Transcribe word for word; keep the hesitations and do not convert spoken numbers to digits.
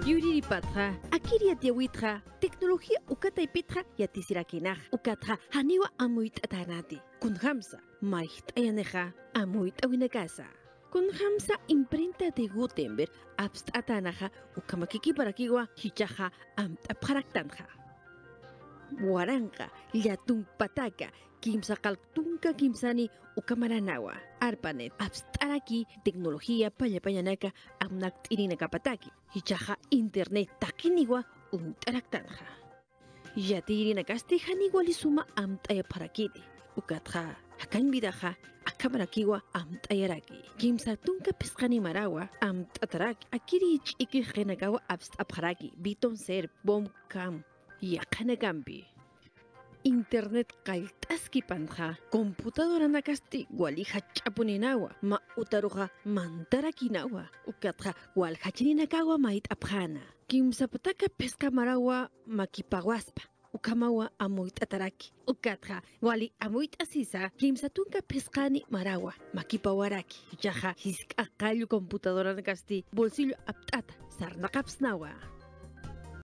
Yuriri patra, akiri atiawitra, tecnología ukatay pitra yatisirakinaj, ukatra haniwa amuit atanati, kunhamsa, marit ayaneja, amuit awinakasa. Kunhamsa imprenta de Gutenberg, abst atanaja, ukamakiki parakiwa, hichaja, amt aparaktanja. Waranka, Llatung Pataka, Kimsa Kaltunka Kimsani, Ukamaranawa, Arpanet, Abstaraki, Tecnología Payapayanaka, Amnakt Irinaka Pataki, Hichaja Internet Takiniwa, Untaraktanja. Yatirinakasti Haniwali Suma Amtaya Parakiti, Ukatra, Hakan Vidaja, Akamarakiwa Amtayaraki, Kimsa Tunka Pescani Marawa, Amtataraki, Akirich Iki Genagawa Abst Aparaki, Biton Ser, Bom Kam. Yakanagambi. Internet kaltaski panja, computadora nakasti walija chapuninawa, ma utaruja mantarakinawa, ukatra walhachininakawa mait apjana. Kimsapataka pesca marawa makipawaspa, ukamawa amuit ataraki, ukatra wali amuit asisa, kimsatunka pescani marawa, makipawaraki, yaja hiskakalu computadora nakasti, bolsillo aptata, sarnakapsnawa.